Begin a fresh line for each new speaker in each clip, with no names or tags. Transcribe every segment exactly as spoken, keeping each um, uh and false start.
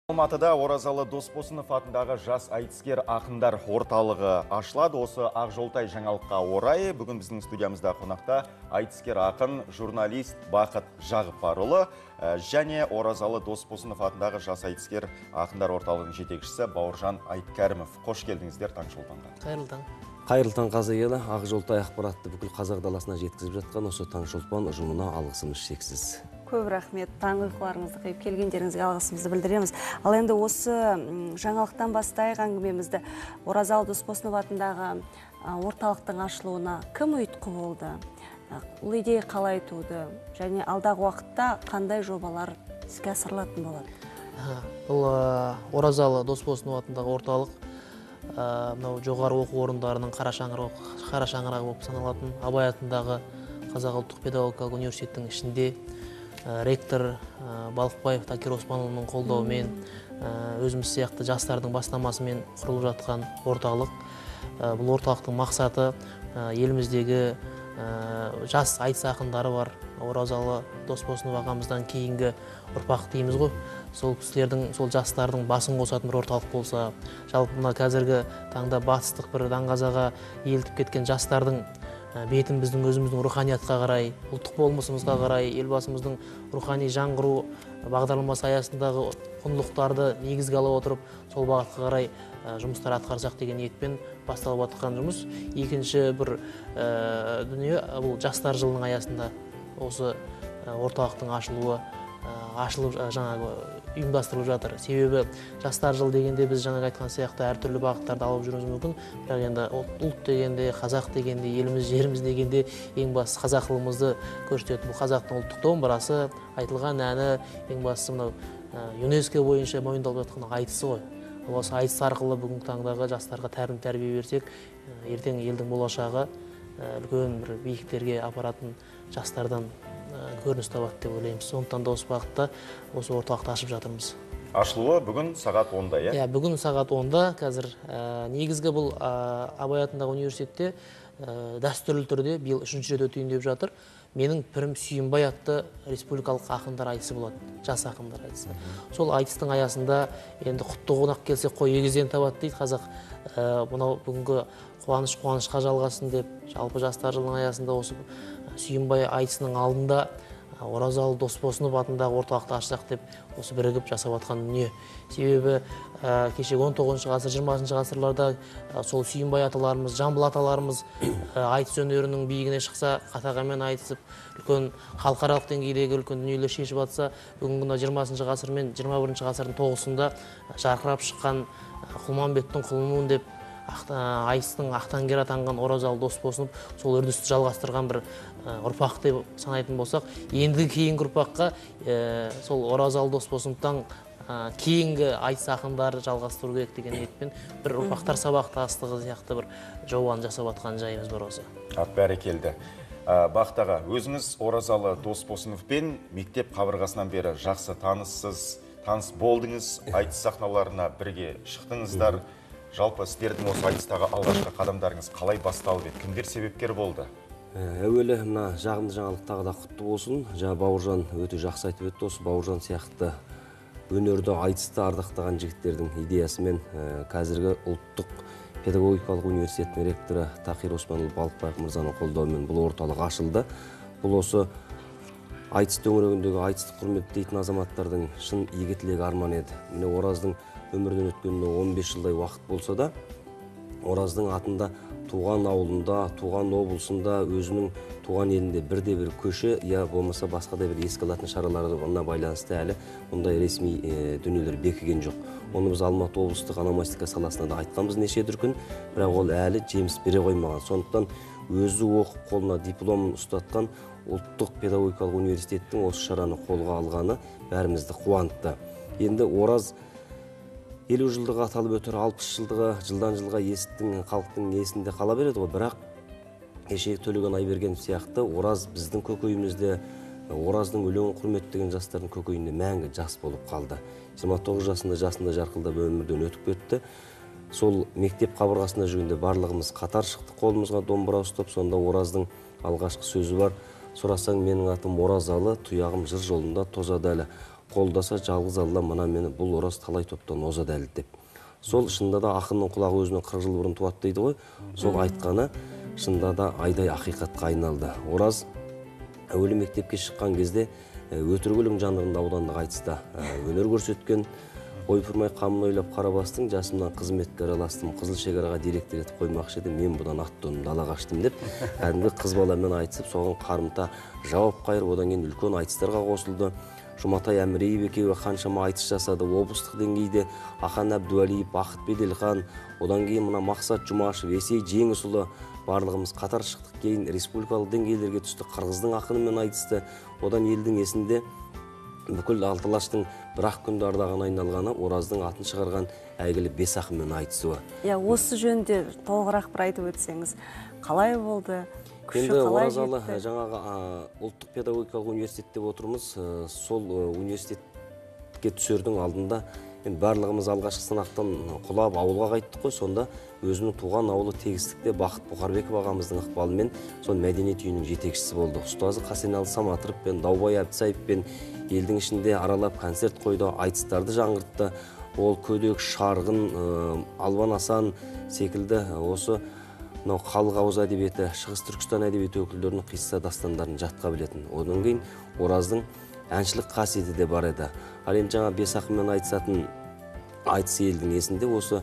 Алматыда Оразалы Досбосынов атындағы жас айтыскер ақындар орталығы ашылады. Осы Ақжолтай жаңалыққа орай бүгін біздің студиямызда қонақта айтыскер ақын, журналист Бақыт Жағыпарұлы және Оразалы Досбосынов атындағы жас айтыскер ақындар орталығының жетекшісі Бауыржан Айткәрімов. Қош келдіңіздер Таңшолпанға.
Қайырлы таң.
Қайырлы таң қазағелі. Ақжолтай ақпаратты бүкіл қазақ даласына жеткізіп жатқан осы Таңшолпан ұжымына алғысымыз шексіз.
Көп рахмет, таң ұйқыларыңызды қиып келгендеріңізге алғысымызды білдіреміз. Ал енді осы жаңалықтан бастайық әңгімемізді. Оразалы Досбосынов атындағы орталықтың ашылуына кім ұйытқы болды? Бұл идея қалай туды? Және алдағы уақытта қандай жобалар іске асырылатын болады?
Бұл Оразалы Досбосынов атындағы орталық мынау жоғары оқу орындарының қара шаңырағы болып саналатын Абай атындағы Қазақ ұлттық педагогикалық университеттің ішінде ректор Балықбаев Такир Османұлының қолдауымен, өзіміз сияқты жастардың бастамасымен құрылып жатқан орталық. Бұл орталықтың мақсаты еліміздегі жас айтыс ақындары бар. Оразалы Досбосынов ағамыздан кейінгі ұрпақ дейміз ғой. Сол кісілердің, сол жастардың басын қосатын бір орталық болса, жалпы мына қазіргі таңда батыстық бір даңғазаға елтіп кеткен жастардың бетін біздің өзіміздің руханиятқа қарай, ұлттық болмысымызға қарай, елбасымыздың рухани жаңғыру бағдарламасы аясындағы құндылықтарды негізге ала отырып, сол бағытқа қарай жұмыстар атқарсақ деген ниетпен басталып жатқан жұмыс. Екінші бір дүние бұл жастар жылының аясында осы орталықтың ашылуы ашылып жаңағы ұйымдастырылып жатыр. Себебі жастар жыл дегенде біз жаңағы айтқан сияқты әртүрлі бағыттарды алып жүруіміз мүмкін. Бірақ енді ұлт дегенде, қазақ дегенде, еліміз, жеріміз дегенде ең бастысы қазақылығымызды көрсететін бұл қазақтың ұлттық домбырасы, айтылған әні, ең бастысы мынау ЮНЕСКО бойынша мойындалып жатқан айтысы ғой. Осы айтыс арқылы бүгінгі таңдағы жастарға тәрбие тәрбие берсек, ертең елдің болашағы үлкен бір биіктерге апаратын жастардан көрініс табады деп ойлаймыз. Сондықтан да осы бағытта осы орталықты ашып жатырмыз.
Ашылуы бүгін сағат онда, иә?
Иә, бүгін сағат онда. Қазір негізгі бұл Абай атындағы университетте дәстүрлі түрде биыл үшінші рет өтейін деп жатыр. Менің пірім Сүйінбай атты республикалық ақындар айтысы болады, жас ақындар айтысы. Сол айтыстың аясында енді құтты қонақ келсе қой егізден табады дейді қазақ. Мынау бүгінгі қуаныш қуанышқа жалғасын деп, жалпы жастар жылының аясында осы Сүйінбай айтысының алдында Оразалы Досбосынов атындағы орталықты ашсақ деп осы бірігіп жасап жатқан дүние. Себебі кешегі он тоғызыншы ғасыр, жиырмасыншы ғасырларда сол Сүйінбай аталарымыз, Жамбыл аталарымыз айтыс өнерінің биігіне шықса, қатағамен айтысып, үлкен халықаралық деңгейдегі үлкен дүниелер шешіп жатса, бүгінгі жиырмасыншы ғасыр мен жиырма бірінші ғасырдың тоғысында жарқырап шыққан Құлманбеттің құлынуын деп айтыстың ақтаңгер атанған Оразалы Досбосынов сол үрдісті жалғастырған бір ұрпақ деп санайтын болсақ, ендігі кейінгі ұрпаққа сол Оразалы Досбосыновтан кейінгі айтыс ақындары жалғастыру керек деген ниетпен бір ұрпақтар сабақтастығы сияқты бір жобаны жасап жатқан жайымыз бар осы.
Бәрекелді. Бақтаға, өзіңіз Оразалы Досбосыновпен мектеп қабырғасынан бері жақсы таныссыз, таныс болдыңыз, айтыс сахналарына бірге шықтыңыздар. Жалпы сіздердің осы айтыстағы алғашқы қадамдарыңыз қалай басталып еді? Кімдер себепкер болды?
Әуелі мына жағымды жаңалық тағы да құтты болсын. Жаңа Бауыржан өте жақсы айтып өтті. Осы Бауыржан сияқты өнерді айтысты ардақтаған жігіттердің идеясымен қазіргі ұлттық педагогикалық университеттің ректоры Такир Османұлы Балықбаев мырзаның қолдауымен бұл орталық ашылды. Бұл осы айтыс төңірегіндегі айтысты құрметтейтін азаматтардың шын игі тілегі арман еді. Міне Ораздың өмірден өткеніне он бес жылдай уақыт болса да, Ораздың атында туған ауылында, туған облысында, өзінің туған елінде бірде-бір көше, я болмаса басқа да бір еске алатын шараларына байланысты әлі мұндай ресми дүниелер бекіген жоқ. Оны біз Алматы облыстық ономастика саласында да айтқанбыз неше дүркін, бірақ ол әлі жеміс бере қоймаған. Сондықтан өзі оқып қолына дипломын ұстатқан ұлттық педагогикалық университеттің осы шараны қолға алғаны бәрімізді қуантты. Енді Ораз елу жылдығы аталып өтер, алпыс жылдығы жылдан жылға есіттің, халықтың есінде қала береді ғой. Бірақ кешегі Төлеген Айбергенов сияқты Ораз біздің көкейімізде, Ораздың өлеңін құрметтеген жастардың көкейінде мәңгі жас болып қалды. жиырма тоғыз жасында жасында жарқылдап өмірден өтіп кетті. Сол мектеп қабырғасында жүргенде барлығымыз қатар шықтық, қолымызға домбыра ұстап, сонда Ораздың алғашқы сөзі бар: Сұрасаң менің атым Оразалы, тұяғым жыр жолында тозады әлі. қолдаса жалғыз алла мына мені бұл ораз талай топтан оза дәлді деп. Сол шында да ақынның құлағы өзінен қырық жыл бұрын туады дейді ғой. Сол айтқаны шында да айдай ақиқатқа айналды. Ораз әуелі мектепке шыққан кезде өтірік өлең жанрында аудандық айтыста өнер көрсеткен. Ойпырмай қамын ойлап қарабастың, жасымнан қызметке араластым, қызыл шекараға директор етіп қоймақшы едім, мен бұдан аттым, дала қаштым деп, кәдімгі қыз баламен айтысып, соған қарымта жауап қайырып, одан кейін үлкен айтыстарға қосылды. Жұматай Әміреев екеуі қаншама айтыс жасады, облыстық деңгейде Ақан Әбдуәлиев, Бақыт Беделхан, одан кейін мына Мақсат Жұмашев, Есей Жеңісұлы барлығымыз қатар шықтық. Кейін республикалық деңгейлерге түсті, қырғыздың ақынымен айтысты. Одан елдің есінде бүкіл Алтылаштың бір-ақ күнді ардағына айналғаны Ораздың атын шығарған әйгілі бес ақынмен айтысуы.
Иә, осы жөнінде толығырақ бір айтып өтсеңіз, қалай болды?
Енді Оразалы жаңағы ұлттық педагогикалық университет деп отырмыз. Сол университетке түсердің алдында барлығымыз алғашқы сынақтан құлап ауылға қайттық қой. Сонда өзінің туған ауылы Тегістікте Бақыт Бұқарбеков ағамыздың ықпалымен сол мәдениет үйінің жетекшісі болды. Ұстазы Қасеналы Саматыров пен Даубай Әбдісайып пен елдің ішінде аралап концерт қойды, айтыстарды жаңғыртты. Ол Көдек, Шарғын, Албан Асан секілді осы халық ауыз әдебиеті, Шығыс Түркістан әдебиеті өкілдерінің қисса дастандарын жатқа білетін. Одан кейін Ораздың әншілік қасиеті де бар еді. Ал енді жаңа бес ақынмен айтысатын айтыс елдің есінде осы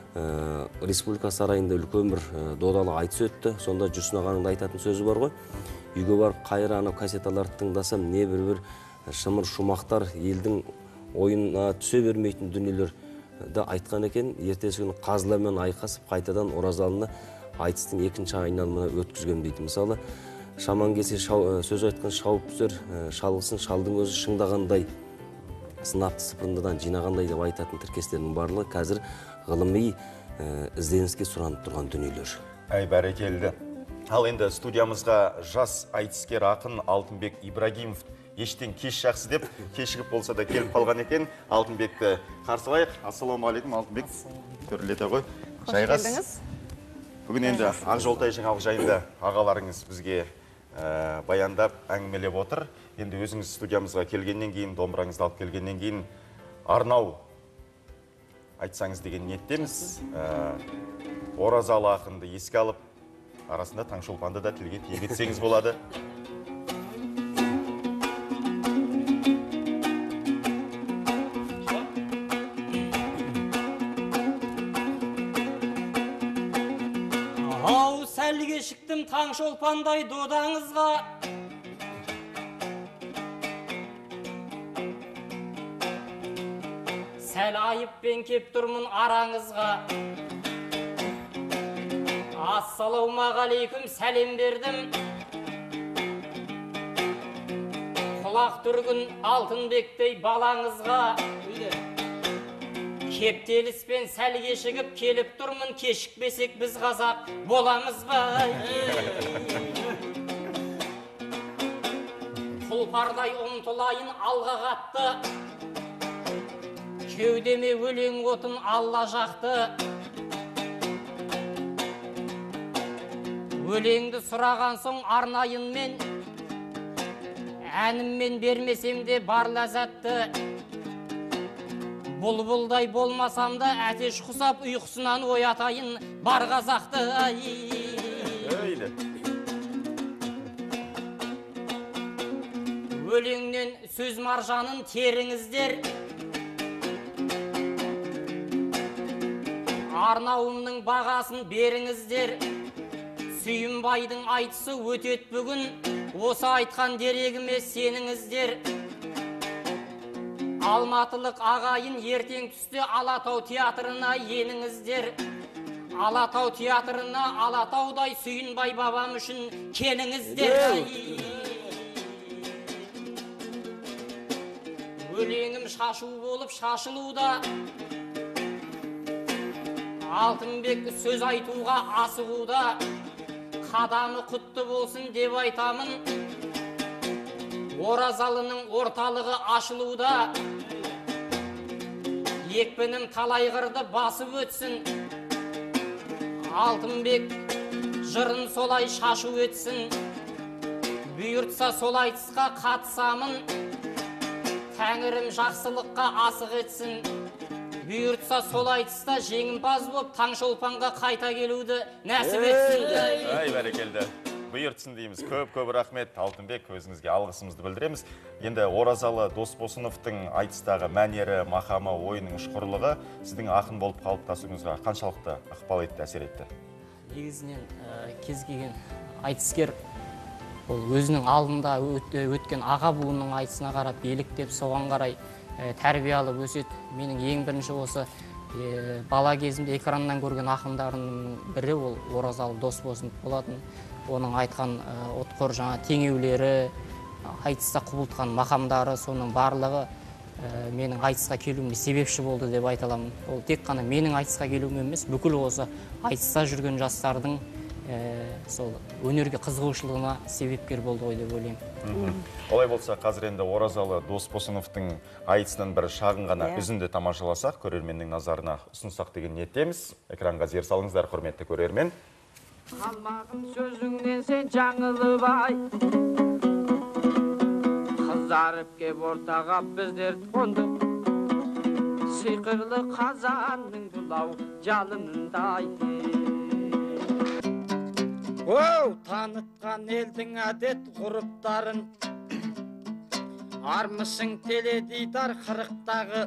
республика сарайында үлкен бір додалы айтыс өтті. Сонда Жүрсін ағаның айтатын сөзі бар ғой. Үйге барып қайыр анау кассеталарды тыңдасам, не бір-бір шымыр шумақтар елдің ойына түсе бермейтін дүниелерді айтқан екен. Ертесі күні қазылармен айқасып қайтадан Оразалыны айтыстың екінші айналымына өткізген дейді. Мысалы, шаман келсе сөз айтқан шауып түсер, шалғысын шалдың өзі шыңдағандай, сынапты сыпырындыдан жинағандай деп айтатын тіркестердің барлығы қазір ғылыми ізденіске сұранып тұрған дүниелер.
Әй, бәрекелді. Ал енді студиямызға жас айтыскер ақын Алтынбек Ибрагимов ештен кеш жақсы деп, кешігіп болса да келіп қалған екен. Алтынбекті қарсылайық. Ассалаумағалейкум, Алтынбек. Төрлете ғой.
Жайғас.
Бүгін енді Ақжолтай жаңалық жайында ағаларыңыз бізге баяндап, әңгімелеп отыр. Енді өзіңіз студиямызға келгеннен кейін, домбыраңызды алып келгеннен кейін арнау айтсаңыз деген ниеттеміз. Оразалы ақынды еске алып, арасында Таңшолпанды да тілге тиек етсеңіз болады.
Шықтым Таңшолпандай додаңызға, сәл айыппен кеп тұрмын араңызға. Ассалаумағалейкум сәлем бердім, құлақ түргін Алтынбектей балаңызға. Кептеліспен сәл кешігіп келіп тұрмын, кешікпесек біз қазақ боламыз ба? Құлпардай ұмтылайын алға қатты, кеудеме өлең отын алла жақты. Өлеңді сұраған соң арнайын мен, әніммен бермесем де бар ләззатты. Бұлбұлдай болмасам да әтеш құсап ұйқысынан оятайын бар қазақты. Өлеңнен сөз маржанын теріңіздер, арнауымның бағасын беріңіздер. Сүйімбайдың айтысы өтет бүгін, осы айтқан дерегіме сеніңіздер. Алматылық ағайын ертең түсте Алатау театрына еніңіздер. Алатау театрына Алатаудай Сүйінбай бабам үшін келіңіздер. Өлеңім шашу болып шашылуда, Алтынбек сөз айтуға асығуда. Қадамы құтты болсын деп айтамын, Оразалының орталығы ашылуда. Екпінім талай қырды басып өтсін, Алтынбек жырын солай шашу өтсін. Бұйыртса сол айтысқа қатысамын, тәңірім жақсылыққа асық етсін. Бұйыртса сол айтыста жеңімпаз болып Таңшолпанға қайта келуді нәсіп етсін.
Ай, бәрекелді. Бұйыртсын дейміз. Көп-көп рахмет. Алтынбек, өзіңізге алғысымызды білдіреміз. Енді Оразалы Досбосыновтың айтыстағы мәнері, мақамы, ойының ұшқырлығы сіздің ақын болып қалыптасуыңызға қаншалықты ықпал етті, әсер етті?
Негізінен кез келген айтыскер ол өзінің алдында өткен аға буынның айтысына қарап еліктеп соған қарай тәрбие алып өседі. Менің ең бірінші осы бала кезімде экраннан көрген ақындарының бірі ол Оразалы Досбосынов болатын. Оның айтқан отқор жаңа теңеулері, айтыста құбылтқан мақамдары, соның барлығы менің айтысқа келуіме себепші болды деп айта аламын. Ол тек қана менің айтысқа келуім емес, бүкіл осы айтыста жүрген жастардың сол өнерге қызығушылығына себепкер болды ғой деп ойлаймын.
Олай болса, қазір енді Оразалы Досбосыновтың айтысынан бір шағын ғана үзінді тамашаласақ, көрерменнің назарына ұсынсақ деген ниеттеміз. Экранға зер салыңыздар, құрметті көрермен.
Қалмағын сөзіңнен сен жаңылып ай, қызарып кеп ортаға біздер қондық, сиқырлы қазанның бұлау жалынындай. Оу, танытқан елдің әдет ғұрыптарын, армысың теледидар қырықтағы,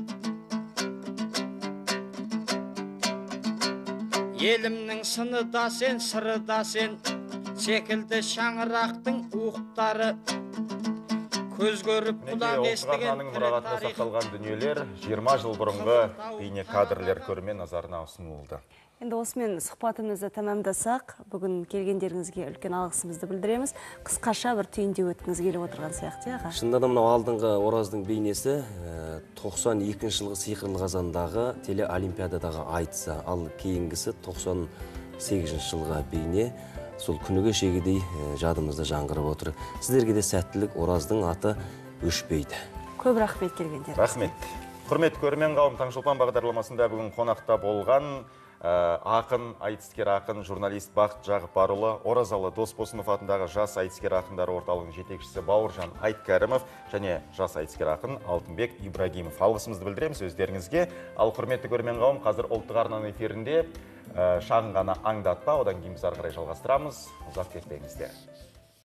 елімнің сыны да сен, сыры да сен, секілді шаңырақтың уықтары, көз көріп құлақ естіген тірі тарих.
Сақталған дүниелер жиырма жыл бұрынғы бейне кадрлер көрермен назарына ұсынылды.
Енді осымен сұхбатымызды тәмамдасақ, бүгін келгендеріңізге үлкен алғысымызды білдіреміз. Қысқаша бір түйінде өткіңіз келіп отырған сияқты, аға.
Шынында да мынау алдыңғы Ораздың бейнесі тоқсан екінші жылғы сиқырлы қазандағы телеолимпиададағы айтысы, ал кейінгісі тоқсан сегізінші жылғы бейне сол күні кешегідей жадымызда жаңғырып отыр. Сіздерге де сәттілік, Ораздың аты өшпейді.
Көп рахмет келгендеріңізге.
Рахмет. Құрметті көрермен қауым, Таңшолпан бағдарламасында бүгін қонақта болған ақын, айтыскер ақын, журналист Бақыт Жағыпарұлы, Оразалы Досбосынов атындағы жас айтыскер ақындар орталығының жетекшісі Бауыржан Айткәрімов және жас айтыскер ақын Алтынбек Ибрагимов. Алғысымызды білдіреміз өздеріңізге. Ал құрметті көрермен қауым, қазір ұлттық арнаның эфирінде шағын ғана аңдатпа, одан кейін біз ары қарай жалғастырамыз. Ұзақ кетпеңіздер.